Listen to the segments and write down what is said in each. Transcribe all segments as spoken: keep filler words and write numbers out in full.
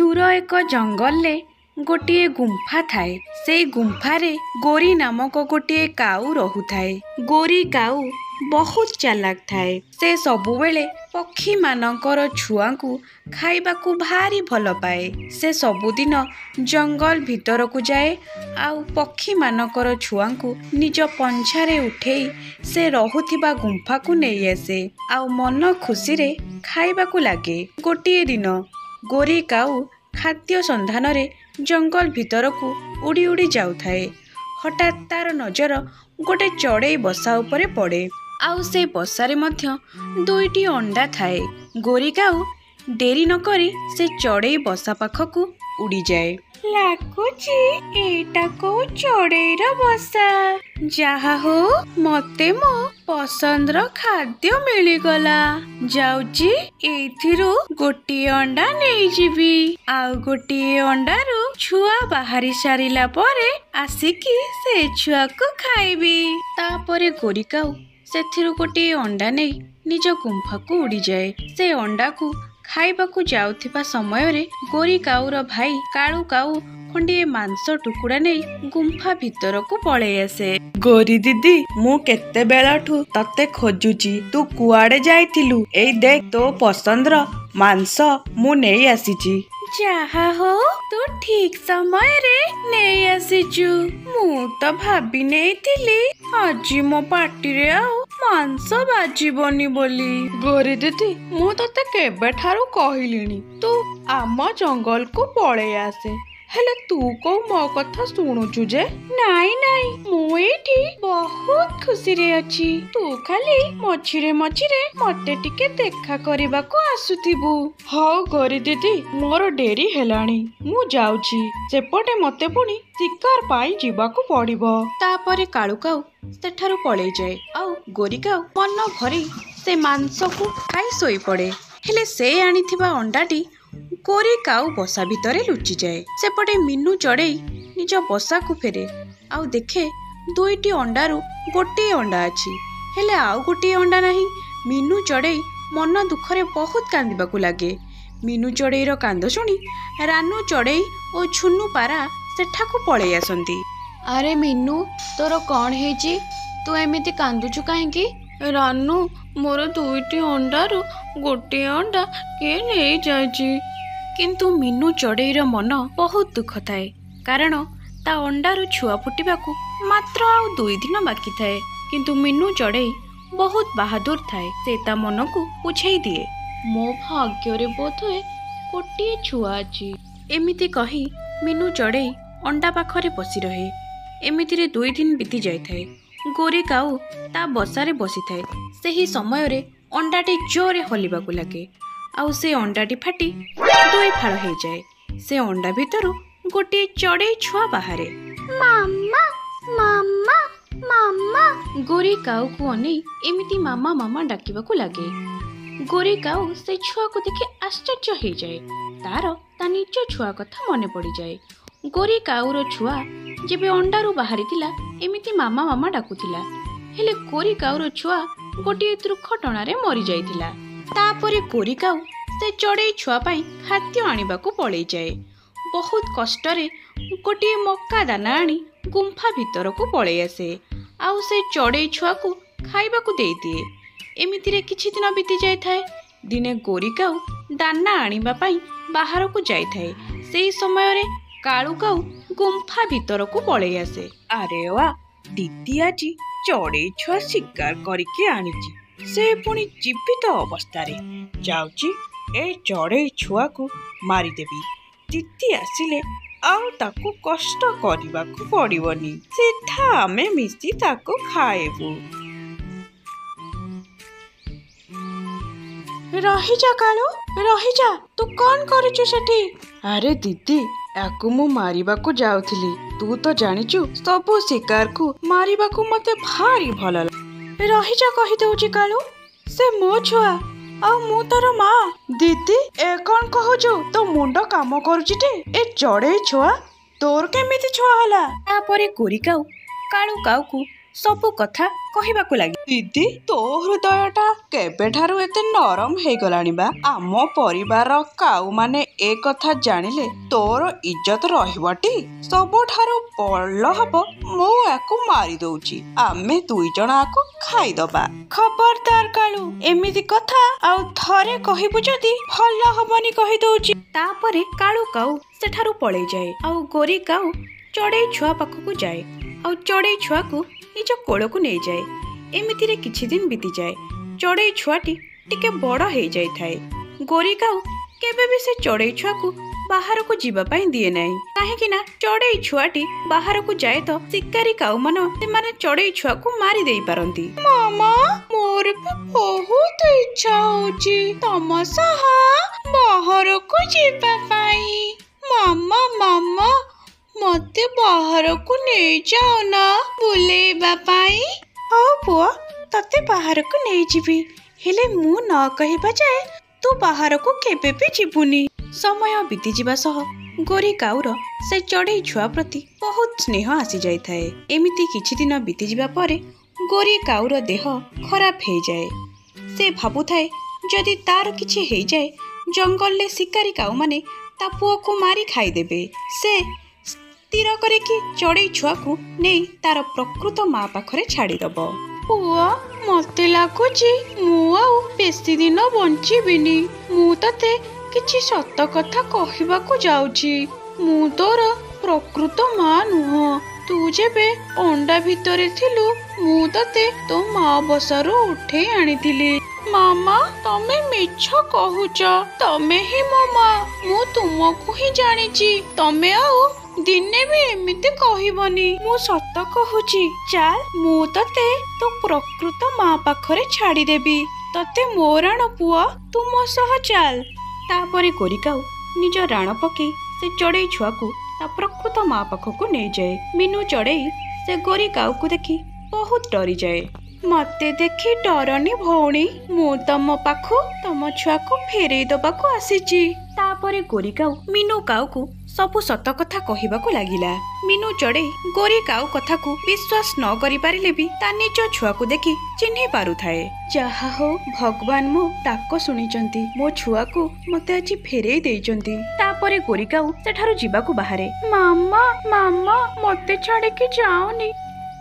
दूर एक जंगल गोटे गुंफा थाए। से गुंफारे गोरी नामक गोटे काऊ रहुथाए। गोरी काऊ बहुत चालाक थाए। से सबुबेले पक्षी मानकर छुआंकु खाइबाकू भारी भल पाए। से सबुदिन जंगल भितर को जाए आउ पक्षी मानकर छुआंकु निज पंछारे उठेई से रहुथिबा गुंफा को नहीं आसे आउ मन खुशी रे खाइबाकू लागे। गोटे दिन गोरी काऊ खाद्य संधान रे जंगल भितर को उड़ी उड़ी जाउथाए। हठात तार नजर गोटे चढ़ई बसा उपरे पड़े। आउ से बसारे मध्य दुईटी अंडा थाए। गोरी काऊ डेरी न करी से चढ़ई बसा पाखकू उड़ी जाए। लागुची एटा को चढ़ईर बसा। जहा हो मते मो पसंदर खाद्य मिलीगला। जाउची एथिरु गोटे अंडा नहीं जीवी। आउ गोटे अंडारू छुआ बाहरी सारिला परे आसिकी से छुआ को खाइबी। तापरे गोरी काऊ सेथिरु गोटे अंडा नहीं निज गुंफा को उड़ी जाए। से अंडा को खाइबाकू जाउथिबा समय रे गोरी काऊर भाई काळू काऊ खंडिए मांस टुकुड़ा नहीं गुंफा भितर को पळे आसे। गोरी दीदी मु केते बेलाठू तते खोजुची तू कुआडे जाइथिलु। एई देख तो पसंदर मांस मु नेई आसीची। जहा हो तू ठीक समय रे नहीं आसीचु। मु तो भाबी नहीं थिली आजी मो पाटी रे आउ मांस बाजीबनी बोली। गोरी दीदी मु तते केबे ठारू कहिलिनी तू आम जंगल को पळे आसे। हेले तू को मो कथा सुनुचु जे? नाई नाई मु एठी बहुत खुशी रे अछि। तू खाली मछिरे मछिरे मते टिके देखा करबा को आसुथिबु। हौ गोरी दीदी मोर डेरी हेलाणी मु जाउची। सेपटे मते पुनी शिकार पाई जीवाकू पड़िबो। तापरे काळू काऊ सेठारु पळे जाए। आउ गोरी काऊ मन भरी से मांस को खाई सोई पड़े। हेले से आनिथिबा अंडाटी गोरी काऊ बसा भितरे लुचि जाए। सेपटे मीनू चढ़ई निज बसा को फेरे आउ देखे दुईटी अंडारू गोटे अंडा अछि हेले आउ गोटे अंडा नहीं। मीनू चढ़ई मन दुखरे बहुत कांदिबाकू लागे। मीनू चढ़ईर कांद शुणी रानू चढ़ई और छुन्नू पारा सेठाकू पळे आसंती। अरे मीनू तोर कौन हेची तू एमिति कांदुचु काहेकी? रानू मोर दुईटी अंडारू गोटे अंडा के नहीं जायची। किंतु मीनू चढ़ईर मन बहुत दुख थाए कारण ता अंडारू छुआ फुटिबाकू मात्र आउ दुई दिन बाकी थाए। किंतु मीनू चढ़ई बहुत बहादुर थाए। से ता मन को बुझाई दिए मो भाग्य रे बोधे गोटे छुआ अछि। एमिति कही मीनू चढ़ई अंडा पाखरे बसी रहे। एमितिरे दुई दिन बीती जाय थाए। गोरी काऊ ता बसारे बसी थाए। सेही समय रे अंडाटी जोरे हलिबाकू लागे आउ से अंडाटी फाटी दुई फाड़ हो जाए। से अंडा भितरु गोटे चढ़ई छुआ बाहरे। मामा मामा मामा गोरी काऊ को अनेई एमिति मामा मामा डाकिबाकू लागे। गोरी काऊ से छुआ को देखे आश्चर्य हो जाए। तार ता निज छुआ कथा मने पड़ी जाए। गोरी काऊर छुआ जेबे अंडारू बाहरी थिला एमिति मामा मामा डाकुथिला। हेले गोरी काऊर छुआ गोटे दुर्घटना रे मरी जाइथिला। तापरे गोरी काऊ से चढ़ई छुआ पाई खाद्य आनिबाकू पळेई जाए। बहुत कष्टरे गोटे मक्का दाना आनी गुंफा भितर को पळेई आसे आउ से चढ़ई छुआ को खाइबाकू देई दिए। एमितिरे किछि दिन बीती जाय थाए। दिने गोरी काऊ दाना आनिबा पाई बाहर को जाय थाए। सेही समय रे काळू काऊ गुंफा भितर को पळेई आसे। अरे वा दीदी आजी चढ़ई छुआ शिकार करके आनिची। से पुणी जीवित अवस्था रे जाउची ए चढ़ई छुआ को मारिदेवी। दीदी आसिले आउ ताकू कष्ट करबाकू पड़िबनी। सीधा आमे मिसी ताकू खाएबू। रही जा काळू रही जा तू कौन करूଛୁ सेठी? अरे दीदी याकू मु मारिबाकू जाउथिली। तू तो जानिचु सबु शिकार को मारिबाकू मते भारी भल लागे। रही जा कहि दउची काळू से मो छुआ आउ मु तार माँ। दीदी ए कौन कहूचु? तो मुंड काम करूची टे। ए चढ़ई छुआ तोर केमिति छुआ हला? तापरे गोरी काऊ काळू काऊ को ସବୁ କଥା କହିବାକୁ ଲାଗି। ଦିଦି ତୋ ହୃଦୟଟା କେବେଠାରୁ ଏତେ ନରମ ହେଇଗଲାଣି ବା? ଆମ ପରିବାର କାଉ ମାନେ ଏ କଥା ଜାଣିଲେ ତୋର ଇଜ୍ଜତ ରହିବଟି? ସବୁଠାରୁ ଭଲ ହବ ମୁଁ ୟାକୁ ମାରି ଦଉଛି, ଆମେ ଦୁଇ ଜଣ ଆକୁ ଖାଇଦବା। ଖବରଦାର କାଳୁ, ଏମିତି କଥା ଆଉ ଥରେ କହିବୁ ଯଦି ଭଲ ହବନି କହିଦଉଛି। ତାପରେ କାଳୁ କାଉ ସେଠାରୁ ପଳେଇ ଯାଏ ଆଉ ଗୋରି କାଉ ଚଢ଼େଇ ଛୁଆ ପାଖକୁ ଯାଏ ଆଉ ଚଢ଼େଇ ଛୁଆକୁ ନିଜ କୋଳକୁ ନେଇଯାଏ। ଏମିତିରେ କିଛି ଦିନ ବିତିଯାଏ। ଚଢ଼େଇ ଛୁଆଟି ଟିକେ ବଡ଼ ହେଇଯାଇଥାଏ। ଗୋରି କାଉ କେବେ ବି ସେ ଚଢ଼େଇ ଛୁଆକୁ ବାହାରକୁ ଯିବା ପାଇଁ ଦିଏ ନାହିଁ, କାହିଁକି ନା ଚଢ଼େଇ ଛୁଆଟି ବାହାରକୁ ଯାଏ ତ ଶିକାରୀ କାଉମାନ ସେମାନେ ଚଢ଼େଇ ଛୁଆକୁ ମାରି ଦେଇ ପାରନ୍ତି। ମାମା ମୋର ବହୁତ ଇଚ୍ଛା ହଉଛି ତମ ସହ ବାହାରକୁ ଯିବା ପାଇଁ। ମାମା ମାମା ମତେ ବାହାରକୁ ନେଇଯାଅ ନା ବୁଲେଇବା ପାଇଁ। ହଉ ପୁଅ, ତତେ ବାହାରକୁ ନେଇଯିବି, ହେଲେ ମୁଁ ନ କହିବା ଯାଏ ତୁ ବାହାରକୁ କେବେ ବି ଯିବୁନି। ସମୟ ବିତିଯିବା ସହ ଗୋରି କାଉର ସେ ଚଢ଼େଇ ଛୁଆ ପ୍ରତି ବହୁତ ସ୍ନେହ ଆସିଯାଇଥାଏ। ଏମିତି କିଛି ଦିନ ବିତିଯିବା ପରେ ଗୋରି କାଉର ଦେହ ଖରାପ ହେଇଯାଏ। ସେ ଭାବୁଥାଏ ଯଦି ତାର କିଛି ହେଇଯାଏ ଜଙ୍ଗଲରେ ଶିକାରୀ କାଉମାନେ ତା ପୁଅକୁ ମାରି ଖାଇଦେବେ। ସେ ସ୍ଥିର କରେ କି ଚଢ଼େଇ ଛୁଆକୁ ନେଇ ତାର ପ୍ରକୃତ ମା ପାଖରେ ଛାଡ଼ିଦବ। ପୁଅ, ମତେ ଲାଗୁଛି ମୁଁ ଆଉ ବେଶୀ ଦିନ ବଞ୍ଚିବିନି। ମୁଁ ତତେ କିଛି ସତ କଥା କହିବାକୁ ଯାଉଛି। ମୁଁ ତୋର ପ୍ରକୃତ ମା ନୁହଁ। ତୁ ଯେବେ ଅଣ୍ଡା ଭିତରେ ଥିଲୁ ମୁଁ ତତେ ତୋ ମା ବସାରୁ ଉଠେଇ ଆଣିଥିଲି। ମାମା, ତମେ ମିଛ କହୁଛ। ତମେ ହିଁ ମୋ ମା। ମୁଁ ତୁମକୁ ହିଁ ଜାଣିଛି। ତମେ ଆଉ ଦିନେ ବି ଏମିତି କହିବନି। ମୁଁ ସତ କହୁଛି, ଚାଲ ମୁଁ ତତେ ତୋ ପ୍ରକୃତ ମା ପାଖରେ ଛାଡ଼ିଦେବି। ତତେ ମୋ ରାଣ ପୁଅ, ତୁ ମୋ ସହ ଚାଲ। ତାପରେ ଗୋରି କାଉ ନିଜ ରାଣ ପକେଇ ସେ ଚଢ଼େଇ ଛୁଆକୁ ତା ପ୍ରକୃତ ମା ପାଖକୁ ନେଇଯାଏ। ମିନୁ ଚଢ଼େଇ ସେ ଗୋରି କାଉକୁ ଦେଖି ବହୁତ ଡରିଯାଏ। ମତେ ଦେଖି ଡରନି ଭଉଣୀ, ମୁଁ ତମ ପାଖକୁ ତମ ଛୁଆକୁ ଫେରେଇ ଦବାକୁ ଆସିଛି। ତାପରେ ଗୋରି କାଉ ମିନୁ କାଉକୁ ସବୁ ସତ କଥା କହିବାକୁ ଲାଗିଲା। ମିନୁ ଚଢ଼େଇ ଗୋରି କାଉ କଥାକୁ ବିଶ୍ୱାସ ନ କରିପାରିଲେ ବି ତା ନିଜ ଛୁଆକୁ ଦେଖି ଚିହ୍ନି ପାରୁଥାଏ। ଯାହା ହଉ ଭଗବାନ ମୋ ଡାକ ଶୁଣିଛନ୍ତି, ମୋ ଛୁଆକୁ ମତେ ଆଜି ଫେରେଇ ଦେଇଛନ୍ତି। ତାପରେ ଗୋରି କାଉ ସେଠାରୁ ଯିବାକୁ ବାହାରେ। ମାମା ମାମା ମତେ ଛାଡ଼ିକି ଯାଅନି।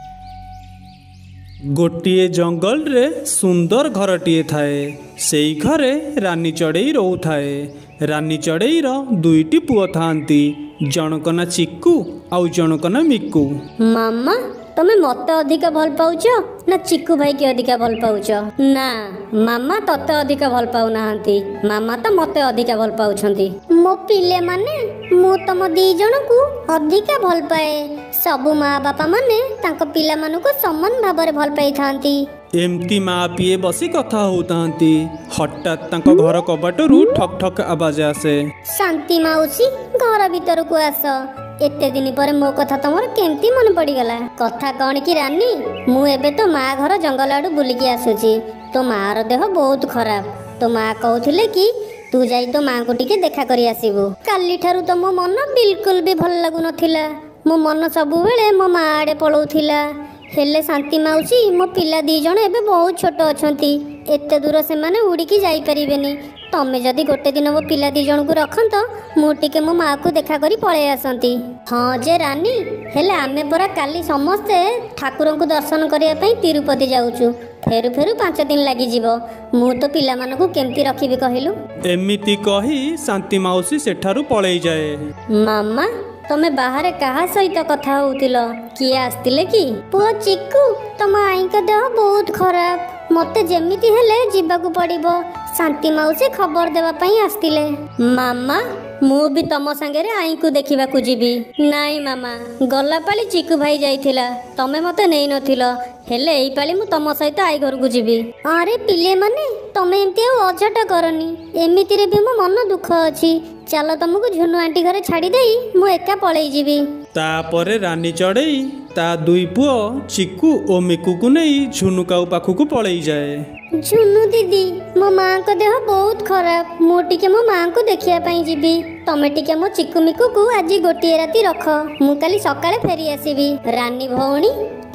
ଗୋଟିଏ ଜଙ୍ଗଲରେ ସୁନ୍ଦର ଘରଟିଏ ଥାଏ। ସେଇ ଘରେ ରାନୀ ଚଢ଼େଇ ରହୁଥାଏ। ରାନୀ ଚଢ଼େଇର ଦୁଇଟି ପୁଅ ଥାଆନ୍ତି, ଜଣକ ନା ଚିକୁ ଆଉ ଜଣକ ନା ମିକୁ। ମାମା, ତମେ ମତେ ଅଧିକା ଭଲ ପାଉଛ ନା ଚିକୁ ଭାଇକି ଅଧିକା ଭଲ ପାଉଛ? ନା, ମାମା ତତେ ଅଧିକା ଭଲ ପାଉନାହାନ୍ତି। ମାମା ତ ମତେ ଅଧିକା ଭଲ ପାଉଛନ୍ତି। ମୋ ପିଲେମାନେ, ମୁଁ ତମ ଦି ଜଣକୁ ଅଧିକା ଭଲ ପାଏ। ସବୁ ମା ବାପା ମାନେ ତାଙ୍କ ପିଲାମାନଙ୍କୁ ସମାନ ଭାବରେ ଭଲ ପାଇଥାନ୍ତି। ଏମିତି ମା ପିଏ ବସି କଥା ହଉଥାନ୍ତି। ହଠାତ୍ ତାଙ୍କ ଘର କବାଟରୁ ଠକ୍ ଠକ୍ ଆବାଜ ଆସେ। ଶାନ୍ତି ମାଉସୀ, ଘର ଭିତରକୁ ଆସ। ଏତେ ଦିନ ପରେ ମୋ କଥା ତମର କେମିତି ମନେ ପଡ଼ିଗଲା? କଥା କଣ କି ରାନୀ, ମୁଁ ଏବେ ତ ମା ଘର ଜଙ୍ଗଲ ଆଡ଼ୁ ବୁଲିକି ଆସୁଛି। ତୋ ମାର ଦେହ ବହୁତ ଖରାପ। ତୋ ମା କହୁଥିଲେ କି ତୁ ଯାଇ ତୋ ମାଙ୍କୁ ଟିକେ ଦେଖା କରି ଆସିବୁ। କାଲିଠାରୁ ତ ମୋ ମନ ବିଲକୁଲ ବି ଭଲ ଲାଗୁନଥିଲା। ମୋ ମନ ସବୁବେଳେ ମୋ ମା ଆଡ଼େ ପଳଉଥିଲା। ହେଲେ ଶାନ୍ତି ମାଉସୀ, ମୋ ପିଲା ଦି ଜଣ ଏବେ ବହୁତ ଛୋଟ ଅଛନ୍ତି। ଏତେ ଦୂର ସେମାନେ ଉଡ଼ିକି ଯାଇପାରିବେନି। ତମେ ଯଦି ଗୋଟେ ଦିନ ମୋ ପିଲା ଦି ଜଣଙ୍କୁ ରଖନ୍ତ, ମୁଁ ଟିକେ ମୋ ମାଆକୁ ଦେଖା କରି ପଳେଇ ଆସନ୍ତି। ହଁ ଯେ ରାନୀ, ହେଲେ ଆମେ ପରା କାଲି ସମସ୍ତେ ଠାକୁରଙ୍କୁ ଦର୍ଶନ କରିବା ପାଇଁ ତିରୁପତି ଯାଉଛୁ। ଫେରୁ ଫେରୁ ପାଞ୍ଚ ଦିନ ଲାଗିଯିବ। ମୁଁ ତ ପିଲାମାନଙ୍କୁ କେମିତି ରଖିବି କହିଲୁ? ଏମିତି କହି ଶାନ୍ତି ମାଉସୀ ସେଠାରୁ ପଳେଇ ଯାଏ। ମାମା, ତମେ ବାହାରେ କାହା ସହିତ କଥା ହଉଥିଲ? କିଏ ଆସିଥିଲେ କି? ପୁଅ ଚିକୁ, ତମ ଆଈଙ୍କ ଦେହ ବହୁତ ଖରାପ। ମତେ ଯେମିତି ହେଲେ ଯିବାକୁ ପଡ଼ିବ। ଶାନ୍ତି ମାଉସୀ ଖବର ଦେବା ପାଇଁ ଆସିଥିଲେ। ମାମା, ମୁଁ ବି ତମ ସାଙ୍ଗରେ ଆଈଙ୍କୁ ଦେଖିବାକୁ ଯିବି। ନାଇଁ ମାମା, ଗଲା ପାଳି ଚିକୁ ଭାଇ ଯାଇଥିଲା, ତମେ ମତେ ନେଇନଥିଲ। ହେଲେ ଏଇ ପାଳି ମୁଁ ତମ ସହିତ ଆଈ ଘରକୁ ଯିବି। ଆରେ ପିଲେମାନେ, ତମେ ଏମିତି ଆଉ ଅଝଟ କରନି। ଏମିତିରେ ବି ମୋ ମନ ଦୁଃଖ ଅଛି। ଚାଲ ତମକୁ ଝୁନୁ ଆଣ୍ଟି ଘରେ ଛାଡ଼ି ଦେଇ ମୁଁ ଏକା ପଳେଇ ଯିବି। ତାପରେ ରାନୀ ଚଢ଼େଇ ତା ଦୁଇ ପୁଅ ଚିକୁ ଓ ମିକୁକୁ ନେଇ ଝୁନୁ କାଉ ପାଖକୁ ପଳେଇ ଯାଏ। ଝୁନୁ ଦିଦି, ମୋ ମାଙ୍କ ଦେହ ବହୁତ ଖରାପ। ମୁଁ ଟିକେ ମୋ ମାଙ୍କୁ ଦେଖିବା ପାଇଁ ଯିବି। ତମେ ଟିକେ ମୋ ଚିକୁ ମିକୁକୁ ଆଜି ଗୋଟିଏ ରାତି ରଖ। ମୁଁ କାଲି ସକାଳେ ଫେରି ଆସିବି। ରାନୀ ଭଉଣୀ,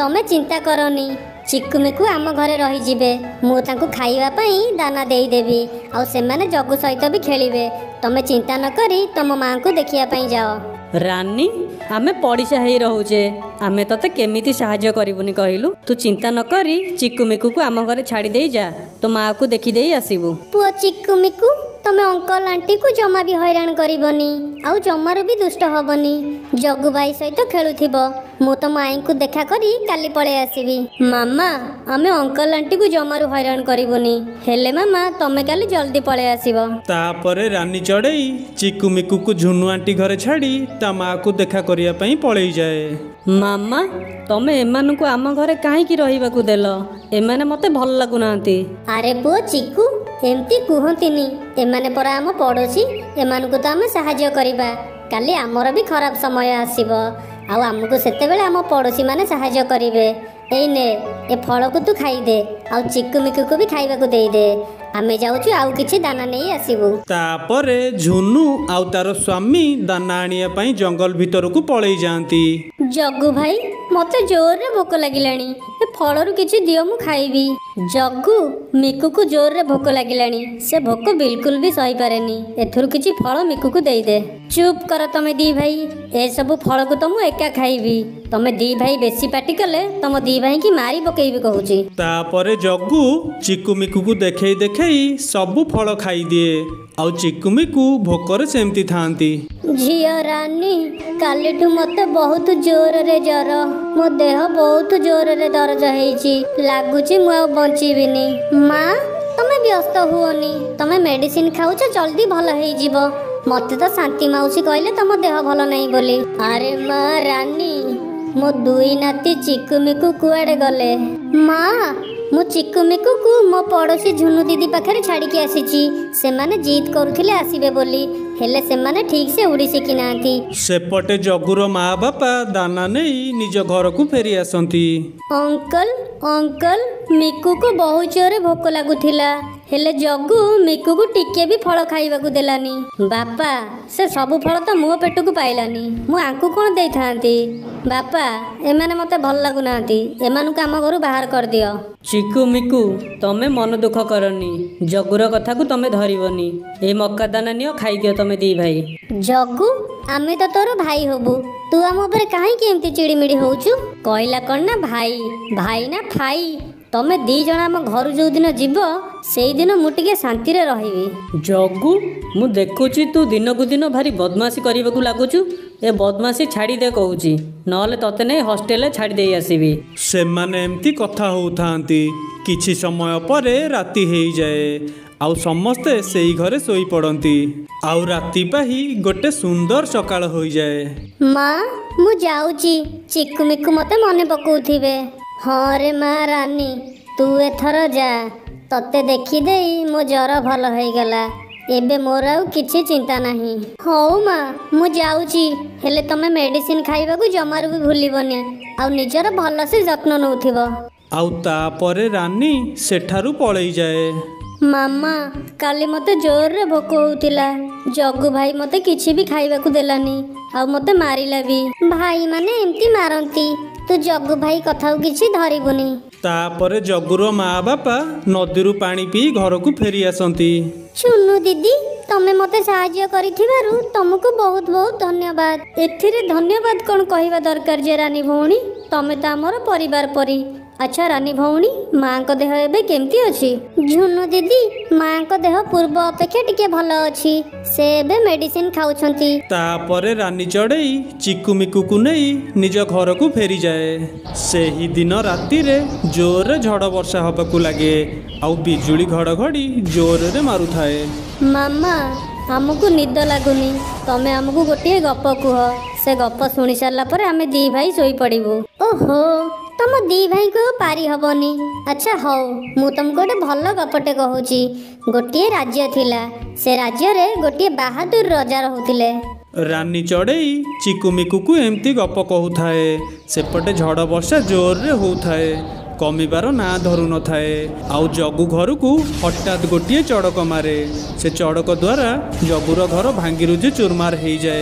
ତମେ ଚିନ୍ତା କରନି, ଚିକୁମିକୁ ଆମ ଘରେ ରହିଯିବେ। ମୁଁ ତାଙ୍କୁ ଖାଇବା ପାଇଁ ଦାନା ଦେଇଦେବି, ଆଉ ସେମାନେ ଜଗୁ ସହିତ ବି ଖେଳିବେ। ତମେ ଚିନ୍ତା ନ କରି ତମ ମାଙ୍କୁ ଦେଖିବା ପାଇଁ ଯାଅ। ରାନୀ, ଆମେ ପଡ଼ିଶା ହେଇ ରହୁଛେ, ଆମେ ତତେ କେମିତି ସାହାଯ୍ୟ କରିବୁନି କହିଲୁ? ତୁ ଚିନ୍ତା ନ କରି ଚିକୁମିକୁକୁ ଆମ ଘରେ ଛାଡ଼ି ଦେଇ ଯା, ତୋ ମାଆକୁ ଦେଖିଦେଇ ଆସିବୁ। ପୁଅ ଚିକୁମିକୁ, ତମେ ଅଙ୍କଲ ଆଣ୍ଟିକୁ ଜମା ବି ହଇରାଣ କରିବନି, ଆଉ ଜମାରୁ ବି ଦୁଷ୍ଟ ହବନି। ଜଗୁ ଭାଇ ସହିତ ଖେଳୁଥିବ। ମୁଁ ତମ ଆଈଙ୍କୁ ଦେଖା କରି କାଲି ପଳେଇ ଆସିବି। ମାମା, ଆମେ ଅଙ୍କଲ ଆଣ୍ଟିକୁ ଜମାରୁ ହଇରାଣ କରିବୁନି। ହେଲେ ମାମା, ତମେ କାଲି ଜଲ୍ଦି ପଳେଇ ଆସିବ। ତାପରେ ରାନୀ ଚଢ଼େଇ ଚିକୁମିକୁକୁ ଝୁନୁ ଆଣ୍ଟି ଘରେ ଛାଡ଼ି ତା ମାଆକୁ ଦେଖା କରିବା ପାଇଁ ପଳେଇଯାଏ। ମାମା, ତମେ ଏମାନଙ୍କୁ ଆମ ଘରେ କାହିଁକି ରହିବାକୁ ଦେଲ? ଏମାନେ ମତେ ଭଲ ଲାଗୁନାହାନ୍ତି। ଆରେ ପୁଅ ଚିକୁ, ଏମିତି କୁହନ୍ତିନି। ଏମାନେ ପରା ଆମ ପଡ଼ୋଶୀ, ଏମାନଙ୍କୁ ତ ଆମେ ସାହାଯ୍ୟ କରିବା। କାଲି ଆମର ବି ଖରାପ ସମୟ ଆସିବ, ଆଉ ଆମକୁ ସେତେବେଳେ ଆମ ପଡ଼ୋଶୀ ମାନେ ସାହାଯ୍ୟ କରିବେ। ଏଇ ନେ, ଏ ଫଳକୁ ତୁ ଖାଇଦେ, ଆଉ ଚିକୁମିକୁକୁ ବି ଖାଇବାକୁ ଦେଇଦେ। ଆମେ ଯାଉଛୁ ଆଉ କିଛି ଦାନା ନେଇ ଆସିବୁ। ତାପରେ ଝୁନୁ ଆଉ ତାର ସ୍ୱାମୀ ଦାନା ଆଣିବା ପାଇଁ ଜଙ୍ଗଲ ଭିତରକୁ ପଳେଇ ଯାଆନ୍ତି। ଜଗୁ ଭାଇ, ମତେ ଜୋରରେ ଭୋକ ଲାଗିଲାଣି, ଏ ଫଳରୁ କିଛି ଦିଅ, ମୁଁ ଖାଇବି। ଜଗୁ, ମିକୁକୁ ଜୋରରେ ଭୋକ ଲାଗିଲାଣି, ସେ ଭୋକ ବିଲକୁଲ ବି ସହିପାରେନି। ଏଥିରୁ କିଛି ଫଳ ମିକୁକୁ ଦେଇଦେ। ଚୁପ୍ କର ତମେ ଦି ଭାଇ, ଏସବୁ ଫଳକୁ ତ ମୁଁ ଏକା ଖାଇବି। ତମେ ଦି ଭାଇ ବେଶୀ ପାଟି କଲେ ତମ ଦି ଭାଇକି ମାରି ପକେଇବି କହୁଛି। ତାପରେ ଜଗୁ ଚିକୁମିକୁକୁ ଦେଖେଇ ଦେଖେଇ ସବୁ ଫଳ ଖାଇଦିଏ, ଆଉ ଚିକୁମିକୁ ଭୋକରେ ସେମିତି ଥାଆନ୍ତି। ଝିଅ ରାନୀ, କାଲିଠୁ ମତେ ବହୁତ ଜୋରରେ ଜ୍ୱର, ମୋ ଦେହ ବହୁତ ଜୋରରେ ଦରଜ ହେଇଛି। ଲାଗୁଛି ମୁଁ ଆଉ ବଞ୍ଚିବିନି। ମା, ତମେ ବ୍ୟସ୍ତ ହୁଅନି, ତମେ ମେଡିସିନ ଖାଉଛ, ଜଲ୍ଦି ଭଲ ହେଇଯିବ। ମତେ ତ ଶାନ୍ତି ମାଉସୀ କହିଲେ ତମ ଦେହ ଭଲ ନାହିଁ ବୋଲି। ଆରେ ମା ରାନୀ, ମୋ ଦୁଇ ନାତି ଚିକୁମିକୁ କୁଆଡ଼େ ଗଲେ? ମା, ମୁଁ ଚିକୁମିକୁକୁ ମୋ ପଡ଼ୋଶୀ ଝୁନୁ ଦିଦି ପାଖରେ ଛାଡ଼ିକି ଆସିଛି। ସେମାନେ ଜିଦ୍ କରୁଥିଲେ ଆସିବେ ବୋଲି, ହେଲେ ସେମାନେ ଠିକ୍ ସେ ଉଡ଼ି ଶିଖି ନାହାନ୍ତି। ସେପଟେ ଜଗୁର ମା ବାପା ଦାନା ନେଇ ନିଜ ଘରକୁ ଫେରି ଆସନ୍ତି। ଅଙ୍କଲ, ଅଙ୍କଲ, ମିକୁକୁ ବହୁତ ଜୋରରେ ଭୋକ ଲାଗୁଥିଲା, ହେଲେ ଜଗୁ ମିକୁକୁ ଟିକେ ବି ଫଳ ଖାଇବାକୁ ଦେଲାନି। ବାପା, ସେ ସବୁ ଫଳ ତ ମୋ ପେଟକୁ ପାଇଲାନି, ମୁଁ ଆଙ୍କୁ କ'ଣ ଦେଇଥାନ୍ତି? ବାପା, ଏମାନେ ମତେ ଭଲ ଲାଗୁନାହାନ୍ତି, ଏମାନଙ୍କୁ ଆମ ଘରୁ ବାହାର କରିଦିଅ। ଚିକୁମିକୁ, ତମେ ମନ ଦୁଃଖ କରନି, ଜଗୁର କଥାକୁ ତମେ ଧରିବନି। ଏଇ ମକା ଦାନା ନିଅ, ଖାଇଦିଅ ତମେ ଦି ଭାଇ। ଜଗୁ, ଆମେ ତ ତୋର ଭାଇ ହବୁ, ତୁ ଆମ ଉପରେ କାହିଁକି ଏମିତି ଚିଡ଼ିମିଡ଼ି ହଉଛୁ? କହିଲା କ'ଣ ନା ଭାଇ, ଭାଇ ନା ଫାଇ। ତମେ ଦି ଜଣ ଆମ ଘରୁ ଯୋଉଦିନ ଯିବ, ସେଇଦିନ ମୁଁ ଟିକେ ଶାନ୍ତିରେ ରହିବି। ଜଗୁ, ମୁଁ ଦେଖୁଛି ତୁ ଦିନକୁ ଦିନ ଭାରି ବଦମାସି କରିବାକୁ ଲାଗୁଛୁ। ଏ ବଦମାସି ଛାଡ଼ି ଦେ କହୁଛି, ନହେଲେ ତତେ ନେଇ ହଷ୍ଟେଲରେ ଛାଡ଼ି ଦେଇ ଆସିବି। ସେମାନେ ଏମିତି କଥା ହଉଥାନ୍ତି। କିଛି ସମୟ ପରେ ରାତି ହେଇଯାଏ, ଆଉ ସମସ୍ତେ ସେଇ ଘରେ ଶୋଇପଡ଼ନ୍ତି। ଆଉ ରାତି ପାହି ଗୋଟେ ସୁନ୍ଦର ସକାଳ ହୋଇଯାଏ। ମା, ମୁଁ ଯାଉଛି, ଚିକୁମିକୁ ମତେ ମନେ ପକଉଥିବେ। ହଁ ରେ ମା ରାନୀ, ତୁ ଏଥର ଯା, ତତେ ଦେଖିଦେଇ ମୋ ଜ୍ୱର ଭଲ ହେଇଗଲା। ଏବେ ମୋର ଆଉ କିଛି ଚିନ୍ତା ନାହିଁ। ହଉ ମା, ମୁଁ ଯାଉଛି, ହେଲେ ତମେ ମେଡିସିନ ଖାଇବାକୁ ଜମାରୁ ବି ଭୁଲିବନି, ଆଉ ନିଜର ଭଲସେ ଯତ୍ନ ନେଉଥିବ। ଆଉ ତାପରେ ରାନୀ ସେଠାରୁ ପଳେଇଯାଏ। ମାମା, କାଲି ମତେ ଜୋରରେ ଭୋକ ହଉଥିଲା, ଜଗୁ ଭାଇ ମତେ କିଛି ବି ଖାଇବାକୁ ଦେଲାନି, ଆଉ ମତେ ମାରିଲା ବି। ଭାଇ ମାନେ ଏମିତି ମାରନ୍ତି, ତୁ ଜଗୁ ଭାଇ କଥାକୁ କିଛି ଧରିବୁନି। ତାପରେ ଜଗୁର ମା ବାପା ନଦୀରୁ ପାଣି ପିଇ ଘରକୁ ଫେରି ଆସନ୍ତି। ଚୁନୁ ଦିଦି, ତମେ ମତେ ସାହାଯ୍ୟ କରିଥିବାରୁ ତମକୁ ବହୁତ ବହୁତ ଧନ୍ୟବାଦ। ଏଥିରେ ଧନ୍ୟବାଦ କ'ଣ କହିବା ଦରକାର ଯେ ରାନୀ ଭଉଣୀ, ତମେ ତ ଆମର ପରିବାର ପରି। ଆଚ୍ଛା ରାନୀ ଭଉଣୀ, ମାଙ୍କ ଦେହ ଏବେ କେମିତି ଅଛି? ଝୁନୁ ଦିଦି, ମାଙ୍କ ଦେହ ପୂର୍ବ ଅପେକ୍ଷା ଟିକେ ଭଲ ଅଛି, ସେ ଏବେ ମେଡିସିନ ଖାଉଛନ୍ତି। ତାପରେ ରାନୀ ଚଢ଼େଇ ଚିକୁମିକୁକୁ ନେଇ ନିଜ ଘରକୁ ଫେରିଯାଏ। ସେହି ଦିନ ରାତିରେ ଜୋରରେ ଝଡ଼ ବର୍ଷା ହେବାକୁ ଲାଗେ, ଆଉ ବିଜୁଳି ଘଡ଼ଘଡ଼ି ଜୋରରେ ମାରୁଥାଏ। ମାମା, ଆମକୁ ନିଦ ଲାଗୁନି, ତମେ ଆମକୁ ଗୋଟିଏ ଗପ କୁହ। ସେ ଗପ ଶୁଣି ସାରିଲା ପରେ ଆମେ ଦି ଭାଇ ଶୋଇପଡ଼ିବୁ। ଓହୋ, ତମ ଦି ଭାଇଙ୍କୁ ପାରି ହବନି। ଆଚ୍ଛା ହଉ, ମୁଁ ତମକୁ ଗୋଟେ ଭଲ ଗପଟେ କହୁଛି। ଗୋଟିଏ ରାଜ୍ୟ ଥିଲା, ସେ ରାଜ୍ୟରେ ଗୋଟିଏ ବାହାଦୁର ରଜା ରହୁଥିଲେ। ରାନୀ ଚଢ଼େଇ ଚିକୁମିକୁକୁ ଏମିତି ଗପ କହୁଥାଏ। ସେପଟେ ଝଡ଼ ବର୍ଷା ଜୋରରେ ହେଉଥାଏ, କମିବାର ନାଁ ଧରୁନଥାଏ। ଆଉ ଜଗୁ ଘରକୁ ହଠାତ୍ ଗୋଟିଏ ଚଡ଼କ ମାରେ। ସେ ଚଡ଼କ ଦ୍ୱାରା ଜଗୁର ଘର ଭାଙ୍ଗିରୁଜି ଚୁରମାର ହେଇଯାଏ।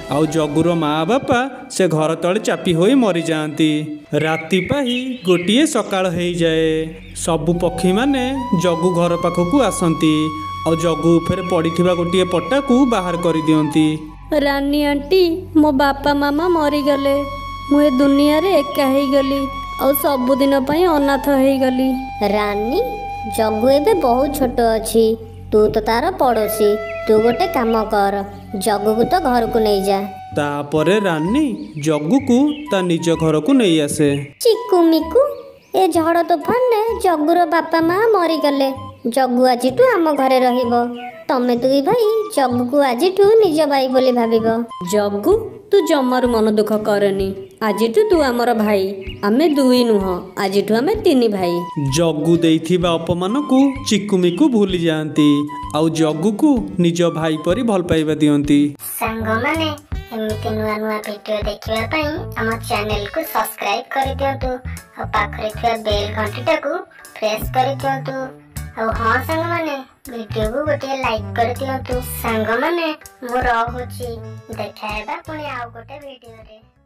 ଆଉ ଜଗୁର ମା ବାପା ସେ ଘର ତଳେ ଚାପି ହୋଇ ମରିଯାଆନ୍ତି। ରାତି ପାହି ଗୋଟିଏ ସକାଳ ହେଇଯାଏ। ସବୁ ପକ୍ଷୀମାନେ ଜଗୁ ଘର ପାଖକୁ ଆସନ୍ତି ଆଉ ଜଗୁ ଉପରେ ପଡ଼ିଥିବା ଗୋଟିଏ ପଟାକୁ ବାହାର କରିଦିଅନ୍ତି। ରାନୀ ଆଣ୍ଟି, ମୋ ବାପା ମାମା ମରିଗଲେ। ମୁଁ ଏ ଦୁନିଆରେ ଏକା ହେଇଗଲି ଆଉ ସବୁଦିନ ପାଇଁ ଅନାଥ ହେଇଗଲି। ରାନୀ, ଜଗୁ ଏବେ ବହୁତ ଛୋଟ ଅଛି। ତୁ ତ ତାର ପଡ଼ୋଶୀ। ତୁ ଗୋଟେ କାମ କର, ଜଗୁକୁ ତ ଘରକୁ ନେଇଯା। ତାପରେ ରାନୀ ଜଗୁକୁ ତା ନିଜ ଘରକୁ ନେଇ ଆସେ। ଚିକୁ ମିକୁ, ଏ ଝଡ଼ ତୋଫାନରେ ଜଗୁର ବାପା ମା ମରିଗଲେ। ଜଗୁ ଆଜିଠୁ ଆମ ଘରେ ରହିବ। ତମେ ଦୁଇ ଭାଇ ଜଗୁକୁ ଆଜିଠୁ ନିଜ ଭାଇ ବୋଲି ଭାବିବ। ଜଗୁ, ତୁ ଜମାରୁ ମନ ଦୁଃଖ କରନି। ଆଜିଠୁ ତୁ ଆମର ଭାଇ। ଆମେ ଦୁଇ ନୁହଁ, ଆଜିଠୁ ଆମେ ତିନି ଭାଇ। ଜଗୁ ଦେଇଥିବା ଅପମାନକୁ ଚିକୁମିକୁ ଭୁଲି ଯାଆନ୍ତି ଆଉ ଜଗୁକୁ ନିଜ ଭାଇ ପରି ଭଲ ପାଇବା ଦିଅନ୍ତି। ସାଙ୍ଗମାନେ, ଏମିତି ନୂଆ ନୂଆ ଭିଡିଓ ଦେଖିବା ପାଇଁ ଆମ ଚ୍ୟାନେଲକୁ ସବସ୍କ୍ରାଇବ କରିଦିଅନ୍ତୁ ଆଉ ପାଖରେ ଥିବା ବେଲ୍ ଘଣ୍ଟିଟାକୁ ପ୍ରେସ୍ କରିଦିଅନ୍ତୁ। ଆଉ ହଁ ସାଙ୍ଗମାନେ, ଭିଡିଓକୁ ଗୋଟିଏ ଲାଇକ୍ କରିଦିଅନ୍ତୁ। ସାଙ୍ଗମାନେ, ମୁଁ ରହୁଛି। ଦେଖା ହେବା ପୁଣି ଆଉ ଗୋଟେ ଭିଡିଓରେ।